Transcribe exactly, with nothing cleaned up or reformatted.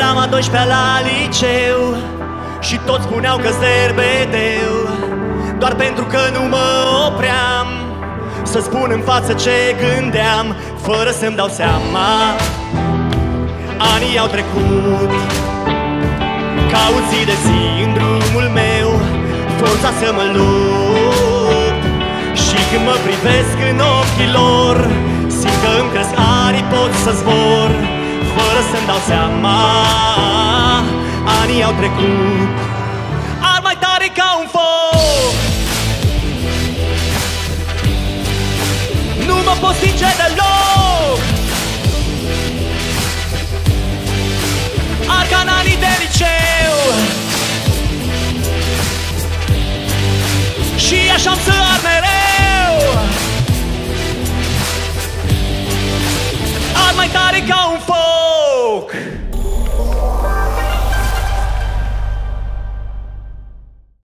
Eram a doisprezecea la liceu și toți spuneau că-s derbedeu, doar pentru că nu mă opream să spun în față ce gândeam, fără să-mi dau seama. Anii au trecut, caut zi de zi în drumul meu forța să mă lupt. Și când mă privesc în ochii lor, simt că îmi cresc arii, pot să zbor fără să-mi dau seama. Anii au trecut, ar mai tare ca un foc, nu mă pot stinge deloc. Ar ca în anii de liceu și așa-mi să ard mereu. Ar mai tare ca un foc,